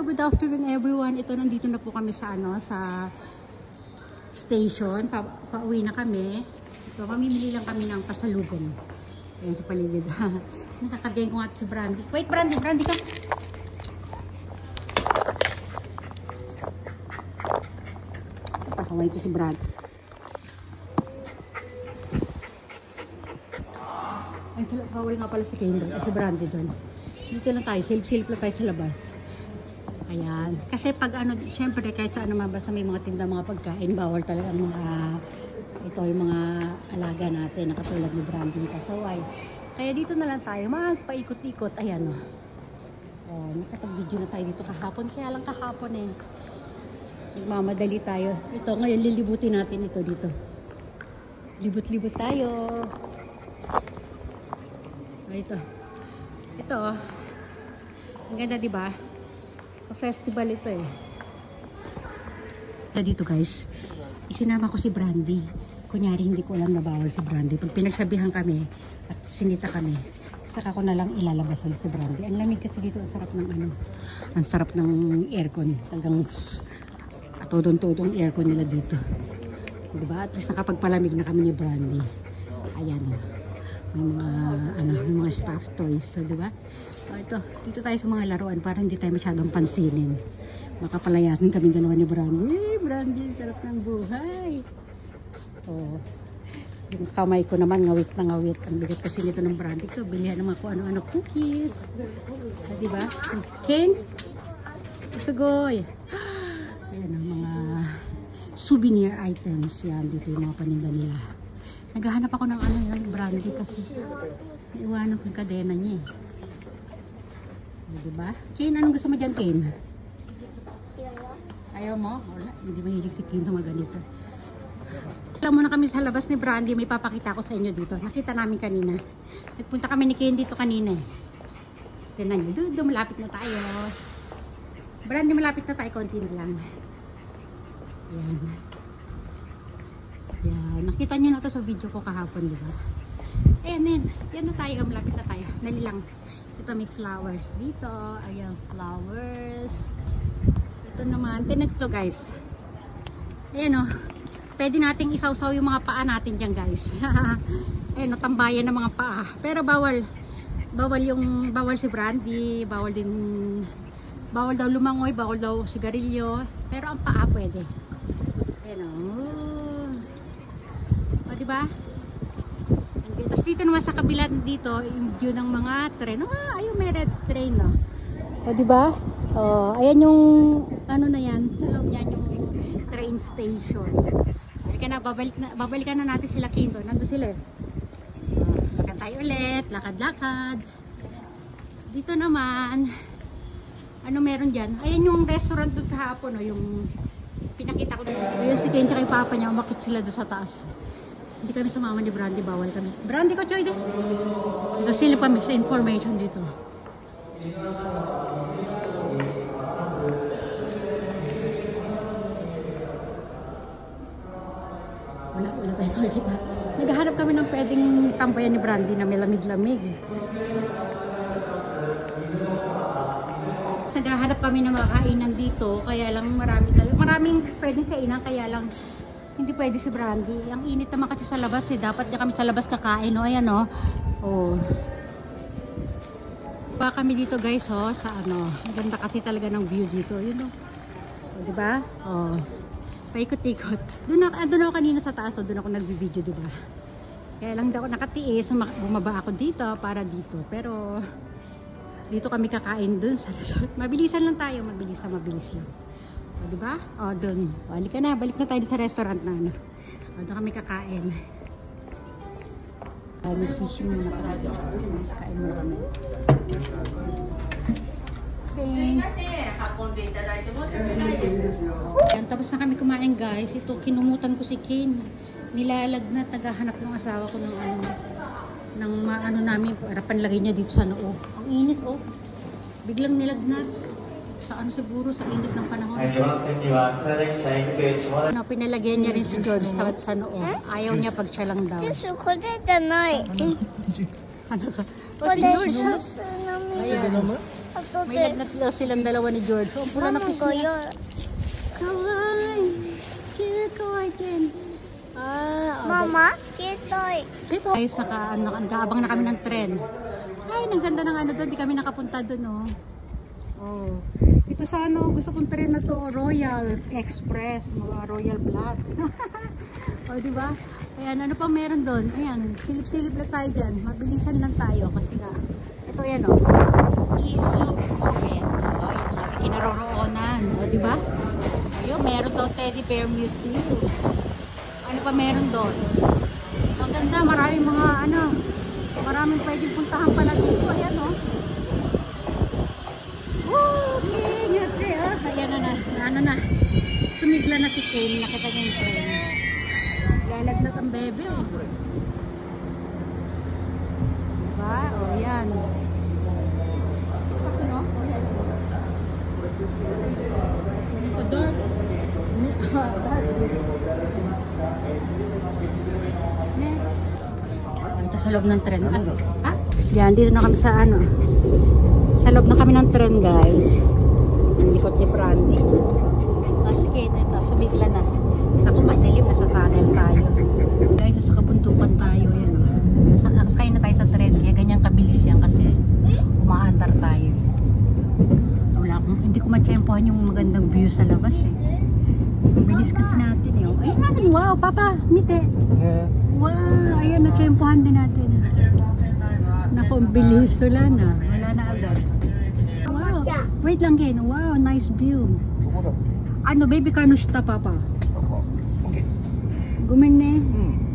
good afternoon everyone. Ito, nandito na po kami sa sa station. Pauwi na kami. Ito, mamimili lang kami ng pasalubong. Ayan sa paligid. Nakakagayin ko nga si Brandy. Wait, Brandy ka. Pasaway ko si Brandy. Ay, kawal nga pala si Kendra. Si Brandy doon. Dito lang tayo. Silip-silip lang tayo sa labas. Ayan. Kasi pag syempre kahit saan naman basta may mga tinda, mga pagkain, bawal talaga ang mga, ito yung mga alaga natin na katulad ni Brandy pasaway. Kaya dito na lang tayo. Magpaikot-ikot. Ayan o. Oh, nakapag-video na tayo dito kahapon. Kaya lang kahapon eh. Magmamadali tayo. Ito, ngayon lilibutin natin ito dito. Libut-libut tayo. Ito. Ito. Ang ganda, diba? Sa festival ito eh. Dito guys, isinama ko si Brandy. Kunyari hindi ko alam na bawal si Brandy. Pag pinagsabihan kami at sinita kami, saka ko na lang ilalabas ulit si Brandy. Ang lamig kasi dito, ang sarap ng ang sarap ng aircon. Talagang atodong-todong aircon nila dito. Diba? At least nakapagpalamig na kami ni Brandy. Ayan o. Yung mga stuffed toys, so, di ba? So, ito, dito tayo sa mga laruan para hindi tayo masyadong pansinin. Makapalayasin kami dalawa ni Brandy. Brandy, sarap ng buhay. Oh, yung kamay ko naman ngawit na ngawit. Ang bigat kasi nito ng Brandy ko. Bilihan naman ko ano-ano cookies. Di ba? Ken? Sugoy. Ayan ang mga souvenir items. Yan, dito yung mga paninda nila. Naghahanap ako ng yung Brandy kasi iwanan ko yung kadena niya eh. Diba? Kane, anong gusto mo dyan, Kane? Ayaw mo? Wala, hindi mahilig si Kane sa mga ganito. Alam mo na kami sa labas ni Brandy, may papakita ko sa inyo dito. Nakita namin kanina. Nagpunta kami ni Kane dito kanina eh. Tignan nyo, doon malapit na tayo. Brandy, malapit na tayo, konti na lang. Ayan. Yan. Nakita nyo na ito sa video ko kahapon, di ba? Ayan, yan na tayo. Malapit na tayo. Dali lang. Ito may flowers dito. Ayan, flowers. Ito naman. Tinan ito, guys. Ayan, o. Pwede nating isawsaw yung mga paa natin dyan, guys. Ayan, o. Tambayan ng mga paa. Pero bawal. Bawal si Brandy. Bawal daw lumangoy. Bawal daw sigarilyo. Pero ang paa pwede. Ayan, o. Diba? Tapos dito naman sa kabila dito, yung view ng mga tren. Ayun, may red train, no? O, diba? O, ayan yung, na yan, sa loob niyan yung train station. Kaya babalikan na natin sila Kinto. Nandun sila eh. Lakad tayo ulit, lakad-lakad. Dito naman, meron dyan? Ayan yung restaurant doon kahapon, no? Yung pinakita ko doon. Ayun si Ken tsaka yung papa niya, umakit sila doon sa taas. Hindi kami sumama ni Brandy, bawal kami. Brandy ko, Choy, ito sila pa sa information dito. Wala tayong makikita. Naghahanap kami ng pwedeng tambayan ni Brandy na may lamig-lamig. Naghahanap kami ng mga kainan dito, kaya lang maraming pwedeng kainan, kaya lang hindi pwede si Brandy. Ang init naman kasi sa labas eh. Dapat niya kami sa labas kakain. O, ayan o. Oh. Pa kami dito guys o. Sa Maganda kasi talaga ng view dito. Yun o. O, diba? O. Paikot-ikot. Doon ako kanina sa taas o. Doon ako nag-video, diba? Kaya lang daw nakatiis. Bumaba ako dito para dito. Pero dito kami kakain dun sa resort. Mabilisan lang tayo. Mabilis lang. O, diba? O, dun. O, halika na. Balik na tayo sa restaurant na. O, doon kami kakain. Mag-fishing muna kami. Kain muna kami. Okay. Yan, tapos na kami kumain, guys. Ito, kinumutan ko si Ken. Nilalagnat. Naghahanap ng asawa ko ng namin. Para panlagay niya dito sa noo. Ang init, oh. Biglang nilagnat. Siguro sa init ng panahon. Pinalagyan niya rin si George sa noo. Ayaw niya pag siya lang daw. Ano ka? O si George. Ayan. May lagnat daw silang dalawa ni George. So, ang pula na fish niya. Kawaii. Cheer kawaii din. Mama, kitoy. Dito. Ay, saka, nag-aabang na kami ng tren. Ay, ang ganda ng ano doon. Di kami nakapunta doon, oh. Oh. Ito sa ano, gusto kong tren na to, Royal Express, mga Royal Blood. O, di ba? Ayan, ano pa meron doon? Ayan, silip-silip na tayo dyan. Mabilisan lang tayo kasi nga, ito yan, oh. Izup Coven. O, yan ang ating kinaroroonan. O, di ba? Ayun, meron daw Teddy Bear Museum. Ano pa meron doon? Maganda, maraming mga, ano, maraming pwedeng puntahan pala dito. Ayan, oh. Ayan na. Sumigla na si Kane. Nakita niya yung train. Lalagnat ang bebe, oh. Diba? O, yan. Sakto, no? O, yan. Ito, dark. Ito sa loob ng tren. Ano? Ah? Yan, dito na kami sa ano. Sa loob na kami ng tren, guys. Ang likod ni Brandy. Sige, ito, sumigla na. Ako, madilim, nasa tunnel tayo. Guys, sa kabuntukan tayo. Yan, nakasakay na tayo sa tren. Kaya ganyan kabilis yan kasi umaandar tayo. Wala, hindi ko matsyempohan yung magandang view sa labas eh. Ang bilis kasi natin eh. Ayun natin, wow, Papa, mite. Wow, ayan, natsyempohan din natin. Naku, ang bilis. Wala na agad. Wow, wait lang Ken. Wow, nice view. Ano, baby kanusta, Papa? Gumene.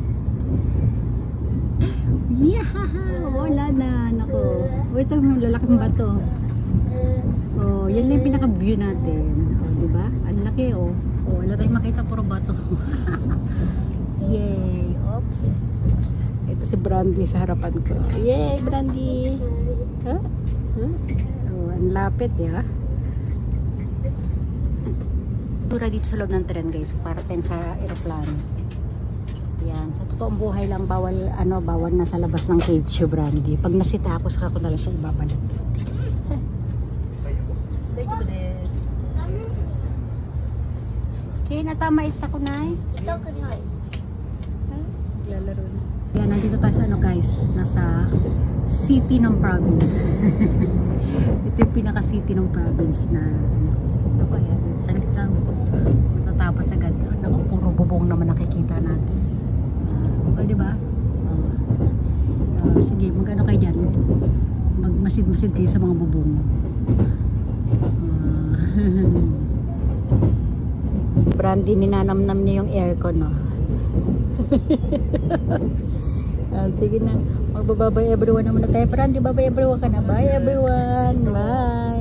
Yeah, wala na. Naku. O, ito yung lalaking bato. Oh, yan lang yung pinaka-view natin. Oh, diba? Ang laki, oh. Oh, wala tayong makita, puro bato. Yay. Oops. Ito si Brandy sa harapan ko. Yay, Brandy. Huh? Huh? Oh, ang lapit, ya. Tura dito sa loob ng tren, guys. Para tayo sa aeroplano. Yan. Sa totoong buhay lang, bawal na sa labas ng cage si Brandy. Pag nasita ako, saka ko na lang siya ibabalit. Okay, natama ita ko na eh. Ito ko na. Naglalaro na. Yan, nandito tayo sa ano guys, nasa city ng province. Ito yung pinaka-city ng province na ano pa yan, saglit lang matatapos agad. Naku, puro bubong naman nakikita natin. O, diba? Sige, mag-ano kayo dyan? Magmasid-masid kayo sa mga bubong. Brandy, ninanamnam niya yung aircon, no? Sige na. Magbababay everyone naman na tayo. Brandy, babay everyone ka na. Bye everyone. Bye.